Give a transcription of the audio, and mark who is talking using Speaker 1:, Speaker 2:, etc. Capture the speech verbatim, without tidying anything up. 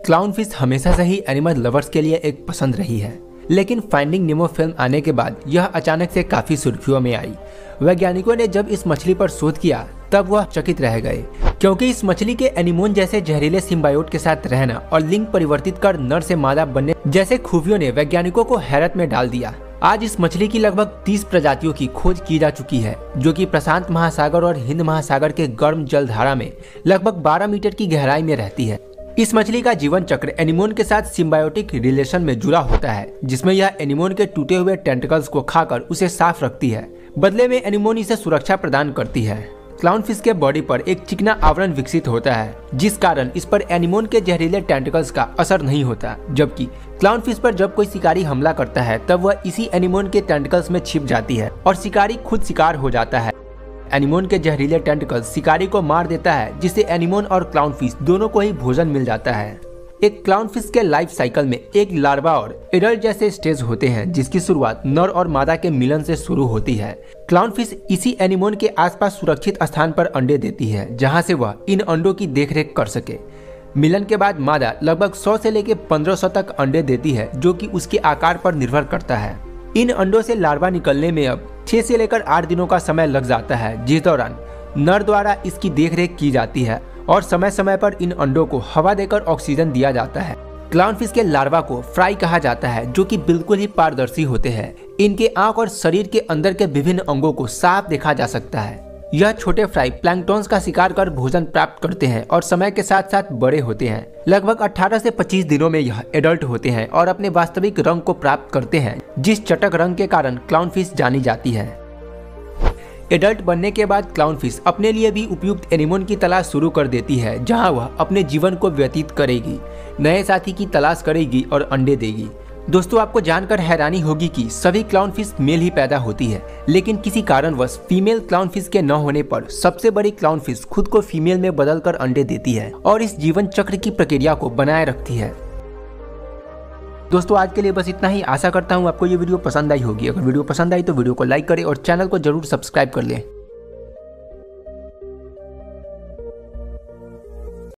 Speaker 1: Clownfish हमेशा से ही animal lovers के लिए एक पसंद रही है, लेकिन फाइंडिंग नेमो फिल्म आने के बाद यह अचानक से काफी सुर्खियों में आई। वैज्ञानिकों ने जब इस मछली पर शोध किया तब वह चकित रह गए, क्योंकि इस मछली के एनीमोन जैसे जहरीले सिम्बायोट के साथ रहना और लिंग परिवर्तित कर नर से मादा बनने जैसे खूबियों ने वैज्ञानिकों को हैरत में डाल दिया। आज इस मछली की लगभग तीस प्रजातियों की खोज की जा चुकी है, जो कि प्रशांत महासागर और हिंद महासागर के गर्म जलधारा में लगभग बारह मीटर की गहराई में रहती है। इस मछली का जीवन चक्र एनीमोन के साथ सिम्बायोटिक रिलेशन में जुड़ा होता है, जिसमें यह एनीमोन के टूटे हुए टेंटिकल्स को खाकर उसे साफ रखती है। बदले में एनीमोन इसे सुरक्षा प्रदान करती है। क्लाउनफिश के बॉडी पर एक चिकना आवरण विकसित होता है, जिस कारण इस पर एनीमोन के जहरीले टेंटिकल्स का असर नहीं होता। जबकि क्लाउनफिश पर जब कोई शिकारी हमला करता है तब वह इसी एनीमोन के टेंटिकल्स में छिप जाती है और शिकारी खुद शिकार हो जाता है। एनीमोन के जहरीले टेंटिकल्स शिकारी को मार देता है, जिससे एनीमोन और क्लाउनफिश दोनों को ही भोजन मिल जाता है। एक क्लाउनफिश के लाइफ साइकिल में एक लार्वा और एडल्ट जैसे स्टेज होते हैं, जिसकी शुरुआत नर और मादा के मिलन से शुरू होती है। क्लाउनफिश इसी एनीमोन के आसपास सुरक्षित स्थान पर अंडे देती है, जहां से वह इन अंडों की देखरेख कर सके। मिलन के बाद मादा लगभग सौ से लेकर पंद्रह सौ तक अंडे देती है, जो कि उसके आकार पर निर्भर करता है। इन अंडों से लार्वा निकलने में अब छह से लेकर आठ दिनों का समय लग जाता है, जिस दौरान नर द्वारा इसकी देखरेख की जाती है और समय समय पर इन अंडों को हवा देकर ऑक्सीजन दिया जाता है। क्लाउनफिश के लार्वा को फ्राई कहा जाता है, जो कि बिल्कुल ही पारदर्शी होते हैं। इनके आंख और शरीर के अंदर के विभिन्न अंगों को साफ देखा जा सकता है। यह छोटे फ्राई प्लैंकटॉन्स का शिकार कर भोजन प्राप्त करते हैं और समय के साथ साथ बड़े होते हैं। लगभग अठारह से पच्चीस दिनों में यह एडल्ट होते हैं और अपने वास्तविक रंग को प्राप्त करते हैं, जिस चटक रंग के कारण क्लाउनफिश जानी जाती है। एडल्ट बनने के बाद क्लाउनफिश अपने लिए भी उपयुक्त एनीमोन की तलाश शुरू कर देती है, जहां वह अपने जीवन को व्यतीत करेगी, नए साथी की तलाश करेगी और अंडे देगी। दोस्तों, आपको जानकर हैरानी होगी कि सभी क्लाउनफिश मेल ही पैदा होती है, लेकिन किसी कारणवश फीमेल क्लाउनफिश के न होने पर सबसे बड़ी क्लाउनफिश खुद को फीमेल में बदलकर अंडे देती है और इस जीवन चक्र की प्रक्रिया को बनाए रखती है। दोस्तों, आज के लिए बस इतना ही। आशा करता हूँ आपको ये वीडियो पसंद आई होगी। अगर वीडियो पसंद आई तो वीडियो को लाइक करें और चैनल को जरूर सब्सक्राइब कर लें।